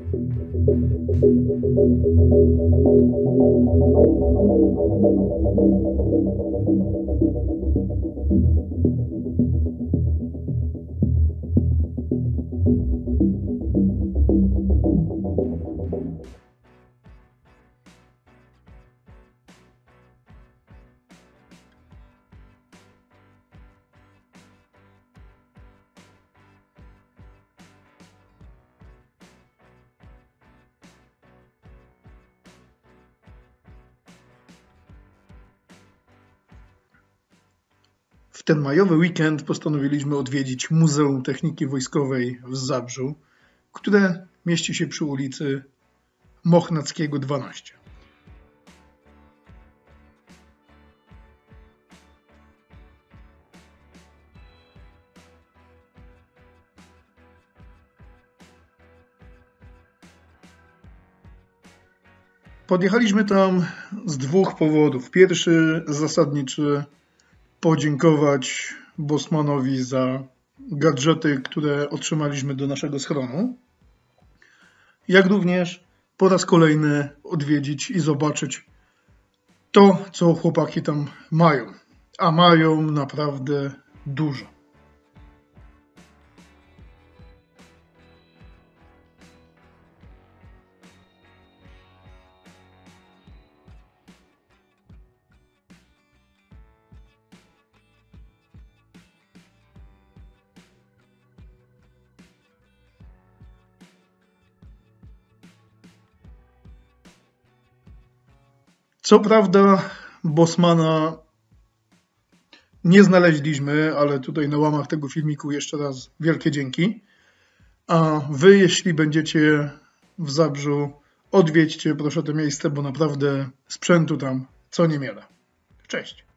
W ten majowy weekend postanowiliśmy odwiedzić Muzeum Techniki Wojskowej w Zabrzu, które mieści się przy ulicy Mochnackiego 12. Podjechaliśmy tam z dwóch powodów. Pierwszy, zasadniczy, podziękować Bosmanowi za gadżety, które otrzymaliśmy do naszego schronu, jak również po raz kolejny odwiedzić i zobaczyć to, co chłopaki tam mają, a mają naprawdę dużo. Co prawda Bosmana nie znaleźliśmy, ale tutaj na łamach tego filmiku jeszcze raz wielkie dzięki. A wy, jeśli będziecie w Zabrzu, odwiedźcie proszę to miejsce, bo naprawdę sprzętu tam co niemiara. Cześć!